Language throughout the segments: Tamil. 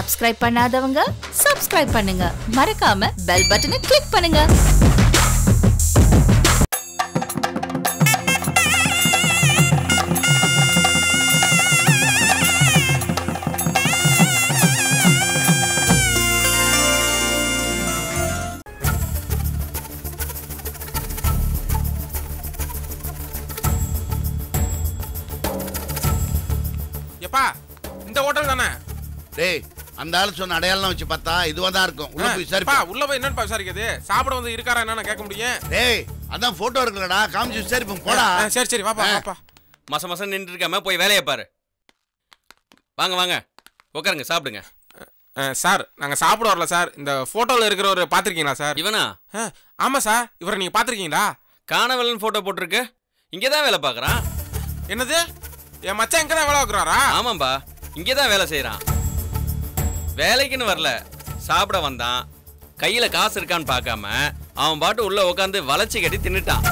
சப்ஸ்கிரைப் பண்ணாதவங்க சப்ஸ்கிரைப் பண்ணுங்க. மறக்காம பெல் பட்டனை கிளிக் பண்ணுங்க. இந்த ஹோட்டல் தானே? டேய், அந்த ஆளு சொன்ன அடையாளம் வச்சு பார்த்தா இதுவா தான் இருக்கும். உள்ள போய் விசாரிப்பா. உள்ள போய் என்னன்னு விசாரிக்கிறது? சாப்பிட வந்து இருக்காரா என்னன்னு கேட்க முடியும். டேய், அதான் போட்டோ இருக்குலடா, காமிச்சு விசாரிப்போம் போடா. சரி சரி வாப்பா வாப்பா. மசம் நின்று இருக்காம போய் வேலையை பாரு. வாங்க வாங்க உட்காருங்க, சாப்பிடுங்க. சார், நாங்க சாப்பிட வரல சார். இந்த போட்டோல இருக்கிறவரை பாத்திருக்கீங்களா சார்? இவனா? ஆமா சார், இவரை நீங்க பாத்திருக்கீங்களா? காணவலன் போட்டோ போட்டிருக்கு. இங்கதான் வேலை பாக்குறான். என்னது? என் மச்சான் இங்கதான் வேலை பார்க்குறாரா? ஆமாம்பா, இங்கதான் வேலை செய்யறான். வேலைக்குன்னு வரல, சாப்பிட வந்தான். கையில காசு இருக்கான்னு பார்க்காம அவன் பாட்டு உள்ள உட்காந்து வளைச்சி கட்டி தின்னுட்டான்.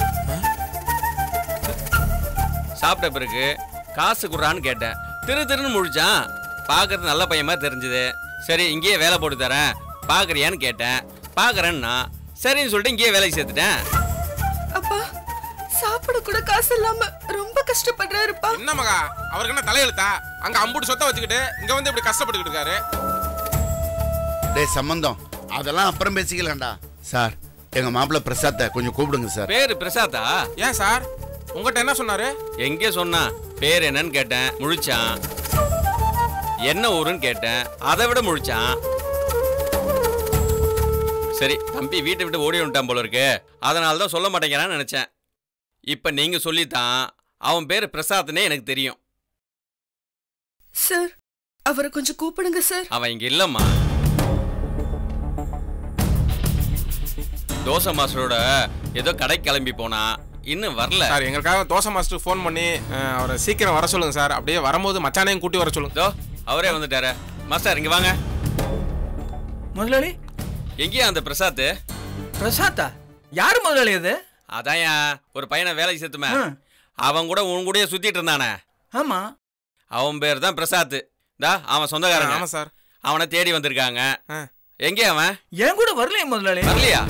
சாப்பிட்ட பிறகு காசு குடுறான்னு கேட்டேன். திருன்னு முழிச்சான். பாக்குறது நல்ல பையன் மாதிரி தெரிஞ்சது. சரி, இங்கேயே வேலை போட்டு தரேன், பாக்குறியான்னு கேட்டேன். பாக்குறேன்னா சரின்னு சொல்லிட்டு இங்கேயே வேலைக்கு சேர்த்துட்டேன். அப்பா, சாப்பிட கூட காசு இல்லாம ரொம்ப கஷ்டப்படுறாருப்பா. என்ன மகா, அவருக்கு என்ன தலையெழுத்தா? அங்க அம்புட்டு சொத்தை வச்சுக்கிட்டு இங்க வந்து இப்படி கஷ்டப்பட்டுக்கிட்டு இருக்காரு. டேய் சம்பந்தம், அதெல்லாம் அப்புறம் பேசிக்கலாம்டா. சார், எங்க மாப்பிள்ள பிரசாத்தை கொஞ்சம் கூப்பிடுங்க சார். பேரு பிரசாத்தா? ஏன் சார், உங்ககிட்ட என்ன சொன்னாரு? எங்கே சொன்னா? பேர் என்னன்னு கேட்டேன், முழிச்சான். என்ன ஊருன்னு கேட்டேன், அதை விட முழிச்சான். சரி, தம்பி வீட்டை விட்டு ஓடி வந்துட்டான் போல இருக்கு, அதனால தான் சொல்ல மாட்டேங்கிறான்னு நினைச்சேன். இப்ப நீங்க சொல்லித்தான் அவன் பேரு பிரசாத்னே எனக்கு தெரியும். சார், அவரை கொஞ்சம் கூப்பிடுங்க சார். அவன் இங்க இல்லம்மா. தோசை மாஸ்டரோட ஏதோ கடைக்கு கிளம்பி போனா, இன்னும் வரல சார். எங்களுக்காக தோசை மாஸ்டர் ஃபோன் பண்ணி அவரை சீக்கிரம் வர சொல்லுங்க சார். அப்படியே வரும்போது மச்சானையும் கூட்டி வர சொல்லுங்க. அவரே வந்துட்டாரு. மாஸ்டர் இங்க வாங்க. முதலாளி, எங்கேயா அந்த பிரசாத்? பிரசாத்தா? யாரு முதலாளி அது? அதான் ஒரு பையனை வேலைக்கு சேர்த்துமே, அவன் கூட உன் கூட சுத்திட்டு இருந்தானே. ஆமா, அவன் பேர் தான் பிரசாத். அவன் சொந்தக்காரன். ஆமா சார். அவனை தேடி வந்திருக்காங்க. எங்கே அவன்? என் கூட வரலையா முதலாளி? வரலையா?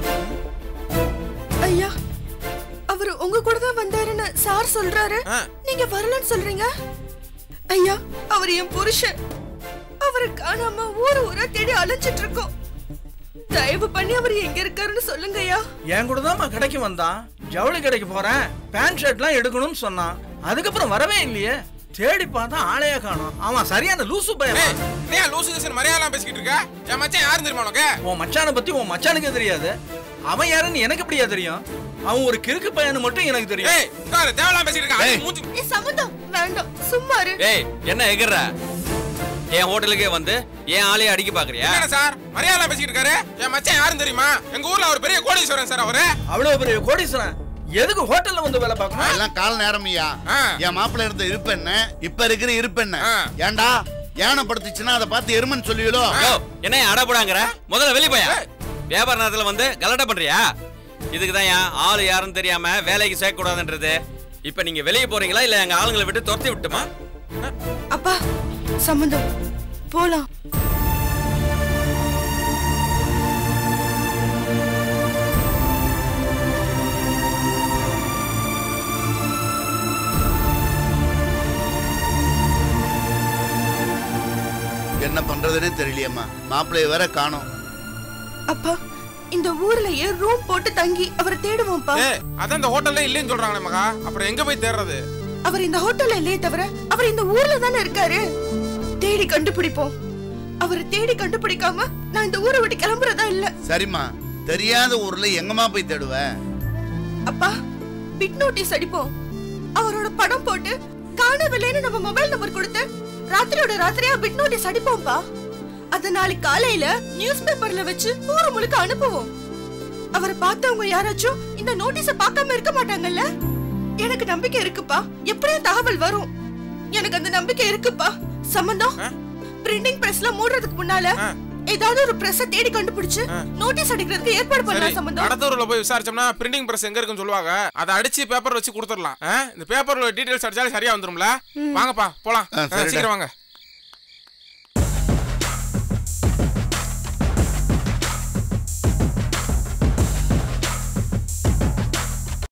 ஐயா, அவர் உங்க கூட தான் வந்தாருன்னு சார் சொல்றாரு. நீங்க வரலன்னு சொல்றீங்க? ஐயா, அவர் என் புருஷன். அவரை காணாம ஊரு ஊரா தேடி அலைஞ்சிட்டு இருக்கோம். தயவு பண்ணி அவர் எங்க இருக்காருன்னு சொல்லுங்க ஐயா. என் கூட தான் கடைக்கு வந்தான். ஜவுளி கடைக்கு போறேன், பேண்ட் ஷர்ட்லாம் எடுக்கணும்னு சொன்னான். அதுக்கப்புறம் வரவே இல்லையே. தேடி பார்த்தா ஆளையா காணோம். அவன் சரியான லூசு பையன். லூசு மரியாதை பேசிக்கிட்டு இருக்க? என் மச்சான் யாரும் தெரியுமா உனக்கு? உன் மச்சானை பத்தி உன் மச்சானுக்கே தெரியாது. அவன் யாருன்னு எனக்கு எப்படியா தெரியும்? அவன் ஒரு கிறுக்கு பையனு மட்டும் எனக்கு தெரியும். தேவலாம் பேசிட்டு இருக்க. சம்பந்தம் வேண்டாம், சும்மா இரு. ஏய், என்ன எகற? என் ஹோட்டலுக்கே வந்து என் ஆளைய அடிக்க பாக்குறியா? என்ன சார், மரியாதை பேசிட்டு இருக்காரு? என் மச்சான் யாரும் தெரியுமா? எங்க ஊர்ல ஒரு பெரிய கோடீஸ்வரன் சார். அவரு அவ்வளவு பெரிய கோடீஸ்வரன் எதுக்கு ஹோட்டல்ல வந்து வேலை பார்க்கணும்? எல்லாம் கால நேரம்யா. என் மாப்பிள்ள இருந்த இருப்பு என்ன, இப்ப இருக்கிற இருப்பு என்ன? ஏண்டா யானை படுத்துச்சுன்னா அதை பார்த்து எருமன் சொல்லுவீங்களோ? என்ன அடப்படாங்கற? முதல்ல வெளிய போயா. வியாபார நேரத்துல வந்து கலட்ட பண்றியா? இதுக்குதான் ஆளு யாருன்னு தெரியாம வேலைக்கு சேர்க்க கூடாதுன்றது. இப்ப நீங்க வெளிய போறீங்களா இல்ல எங்க ஆளுங்களை விட்டு துரத்தி விட்டுமா? அப்பா, சம்பந்தம் போலாம். என்ன பண்றதுன்னே தெரியலையம்மா. மாப்பிள்ளைய வேற காணோம். அப்பா, இந்த ஊர்லயே ரூம் போட்டு தங்கி அவரை தேடுவோம்ப்பா. அதான் இந்த ஹோட்டல்ல இல்லைன்னு சொல்றாங்களே மகா, அப்புறம் எங்க போய் தேடுறது? அவர் இந்த ஹோட்டல்ல இல்லையே தவிர அவர் இந்த ஊர்ல தானே இருக்காரு. தேடி கண்டுபிடிப்போம். அவரை தேடி கண்டுபிடிக்காம நான் இந்த ஊரை விட்டு கிளம்புறதா இல்ல. சரிம்மா, தெரியாத ஊர்ல எங்கம்மா போய் தேடுவ? அப்பா, பிட் நோட்டீஸ் அடிப்போம். அவரோட படம் போட்டு காணவில்லைன்னு நம்ம மொபைல் நம்பர் கொடுத்து ராத்திரியோட ராத்திரியா பிட் நோட்டீஸ் அடிப்போம்பா. அத நாளைக்கு காலையில நியூஸ் பேப்பர்ல வச்சு ஊரு முழுக்க அனுப்புவோம். அவரை பார்த்தவங்க யாராச்சும் இந்த நோட்டீஸ பார்க்காம இருக்க மாட்டாங்கல்ல? எனக்கு நம்பிக்கை இருக்குப்பா, எப்படியும் தகவல் வரும். எனக்கு அந்த நம்பிக்கை இருக்குப்பா. சம்பந்தம், பிரிண்டிங் பிரஸ்ல மூடுறதுக்கு முன்னால ஏதாவது ஒரு பிரஸ் தேடி கண்டுபிடிச்சு நோட்டீஸ் அடிக்கிறதுக்கு ஏற்பாடு பண்ணலாம். சம்பந்தம், கடத்தூர்ல போய் விசாரிச்சோம்னா பிரிண்டிங் பிரஸ் எங்க இருக்குன்னு சொல்லுவாங்க. அதை அடிச்சு பேப்பர் வச்சு கொடுத்துடலாம். இந்த பேப்பர்ல டீடைல்ஸ் அடிச்சாலே சரியா வந்துரும்ல. வாங்கப்பா போலாம், சீக்கிரம் வாங்க.